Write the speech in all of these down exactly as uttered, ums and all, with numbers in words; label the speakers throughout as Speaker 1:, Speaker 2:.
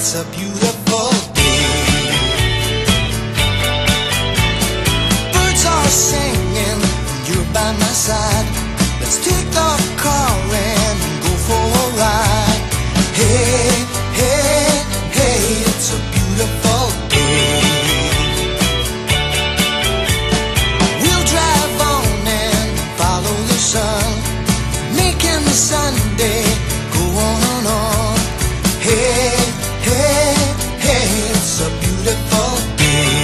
Speaker 1: It's a beautiful day. Birds are singing, you're by my side. Let's take the car and go for a ride. Hey, hey, hey, it's a beautiful day. We'll drive on and follow the sun, making the Sunday go on and on. Hey, hey, hey, it's a beautiful day.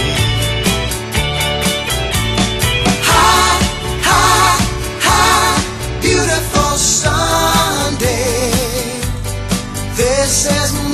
Speaker 1: High, high, high, beautiful Sunday. This is